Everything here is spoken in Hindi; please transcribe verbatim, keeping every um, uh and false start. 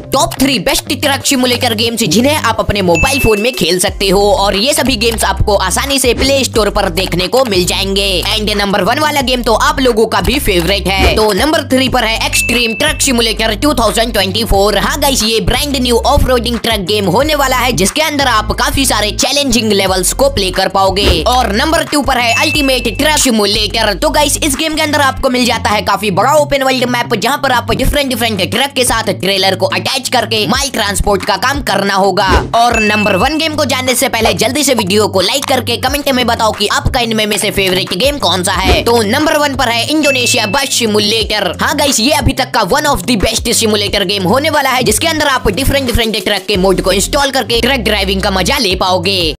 Top three best truck simulator games जिन्हें आप अपने मोबाइल फोन में खेल सकते हो और ये सभी गेम्स आपको आसानी से प्ले स्टोर पर देखने को मिल जाएंगे। एंड नंबर वन वाला गेम तो आप लोगों का भी फेवरेट है। तो नंबर थ्री पर है Extreme Truck Simulator two thousand twenty four. हाँ गाइस, ये brand new off roading truck game होने वाला है जिसके अंदर आप काफी सारे चैलेंजिंग लेवल्स को प्ले कर पाओगे। और नंबर टू पर है अल्टीमेट ट्रक सिमुलेटर। तो गाइस, इस गेम के अंदर आपको मिल जाता है काफी बड़ा ओपन वर्ल्ड मैप जहाँ पर आप डिफरेंट डिफरेंट ट्रक के साथ ट्रेलर को अटैच करके माल ट्रांसपोर्ट का काम करना होगा। और नंबर वन गेम को जानने से पहले जल्दी से वीडियो को लाइक करके कमेंट में बताओ कि आपका इनमें में से फेवरेट गेम कौन सा है। तो नंबर वन पर है इंडोनेशिया बस सिमुलेटर। हाँ गाइस, ये अभी तक का one of the best simulator game होने वाला है जिसके अंदर आप डिफरेंट डिफरेंट ट्रक के मोड को इंस्टॉल करके ट्रक ड्राइविंग का मजा ले पाओगे।